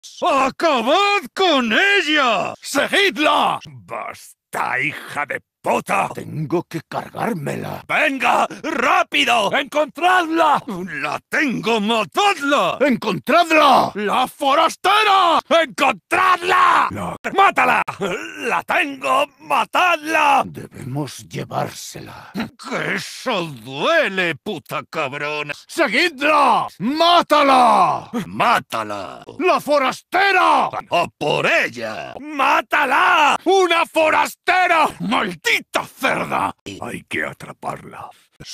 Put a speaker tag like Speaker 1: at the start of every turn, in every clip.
Speaker 1: ¡Acabad con ella! ¡Seguidla! ¡Basta, hija de puta! Tengo que cargármela. ¡Venga! ¡Rápido! ¡Encontradla! ¡La tengo! ¡Matadla! ¡Encontradla! ¡La forastera! ¡Encontradla! ¡Mátala! ¡La tengo! ¡Matadla! Debemos llevársela. ¡Que eso duele, puta cabrona! ¡Seguidla! ¡Mátala! ¡Mátala! ¡La forastera! ¡A por ella! ¡Mátala! ¡Una forastera! ¡Maldita cerda! Hay que atraparla.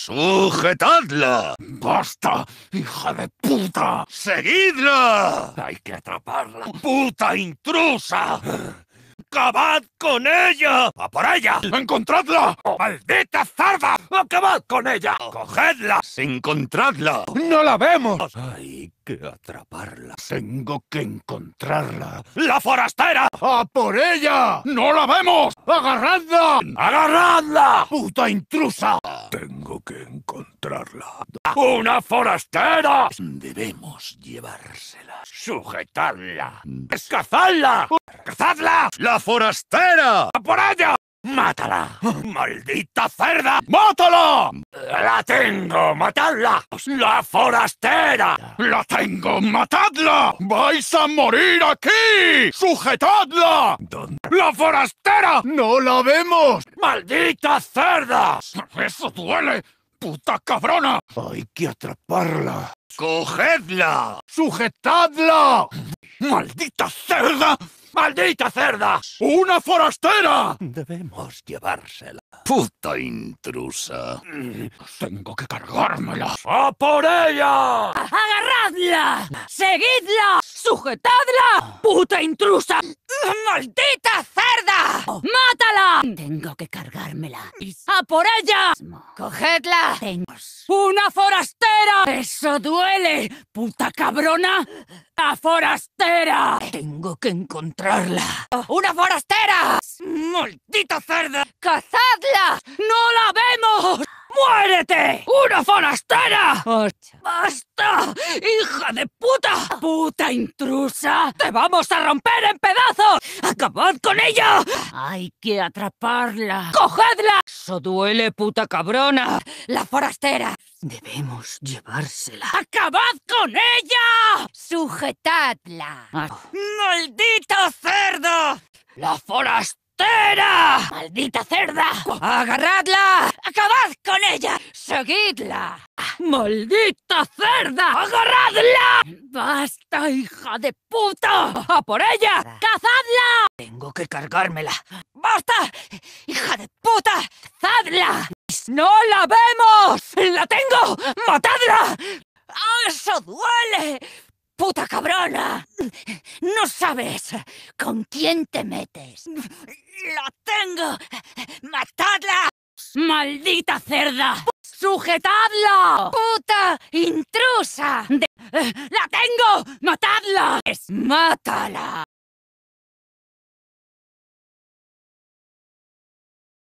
Speaker 1: ¡Sujetadla! ¡Basta, hija de puta! ¡Seguidla! Hay que atraparla. ¡Puta intrusa! ¡Acabad con ella! ¡A por ella! ¡Encontradla! ¡Maldita cerda! ¡Acabad con ella! ¡Cogedla! ¡Encontradla! ¡No la vemos! Hay que atraparla. Tengo que encontrarla. ¡La forastera! ¡A por ella! ¡No la vemos! ¡Agarradla! ¡Agarradla! ¡Puta intrusa! Tengo que encontrarla. ¡Una forastera! Debemos llevársela. ¡Sujetadla! ¡Cazadla! ¡Cazadla! ¡La forastera! ¡A por ella! ¡Mátala! ¡Maldita cerda! ¡Mátala! ¡La tengo! ¡Matadla! ¡La forastera! ¡La tengo! ¡Matadla! ¡Vais a morir aquí! ¡Sujetadla! ¿Dónde? ¡La forastera! ¡No la vemos! ¡Maldita cerda! ¡Eso duele! ¡Puta cabrona! Hay que atraparla. ¡Cogedla! ¡Sujetadla! ¡Maldita cerda! ¡Maldita cerda! ¡Una forastera! Debemos llevársela. ¡Puta intrusa! Tengo que cargármela. ¡A por ella!
Speaker 2: ¡Agarradla! ¡Seguidla! ¡Sujetadla! ¡Puta intrusa! ¡Maldita cerda! ¡Mátala! Tengo que cargármela. ¡A por ella! ¡Cogedla! ¡Una forastera! ¡Eso duele! ¡Puta cabrona! ¡La forastera! Tengo que encontrarla. ¡Una forastera! ¡Maldita cerda! ¡Cazadla! ¡No la vemos! ¡Muérete! ¡Una forastera! ¡Basta! ¡Hija de puta! ¡Puta intrusa! ¡Te vamos a romper en pedazos! ¡Acabad con ella! ¡Hay que atraparla! ¡Cogedla! ¡Eso duele, puta cabrona! ¡La forastera! Debemos llevársela. ¡Acabad con ella! ¡Sujetadla! ¡Maldito cerdo! ¡La forastera! ¡Maldita cerda! ¡Agarradla! ¡Acabad con ella! ¡Seguidla! ¡Maldita cerda! ¡Agarradla! ¡Basta, hija de puta! ¡A por ella! ¡Cazadla! Tengo que cargármela. ¡Basta! ¡Hija de puta! ¡Cazadla! ¡No la vemos! ¡La tengo! ¡Matadla! ¡Eso duele! ¡Puta cabrona! No sabes con quién te metes. ¡La tengo! ¡Matadla! ¡Maldita cerda! ¡Sujetadla! ¡Puta intrusa! ¡La tengo! ¡Matadla! ¡Mátala!